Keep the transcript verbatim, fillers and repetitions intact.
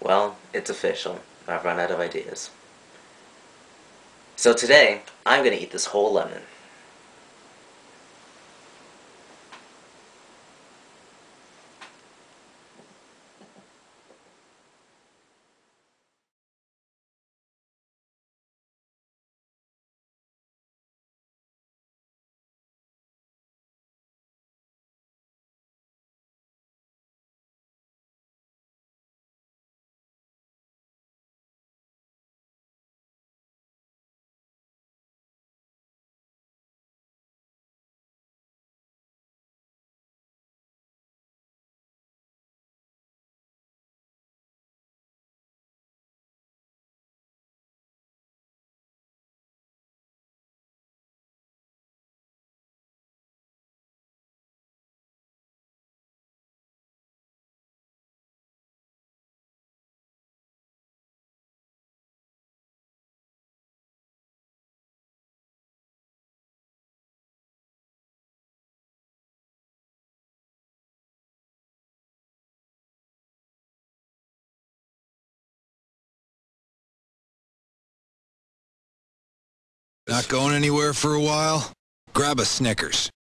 Well, it's official. I've run out of ideas. So today, I'm gonna eat this whole lemon. Not going anywhere for a while? Grab a Snickers.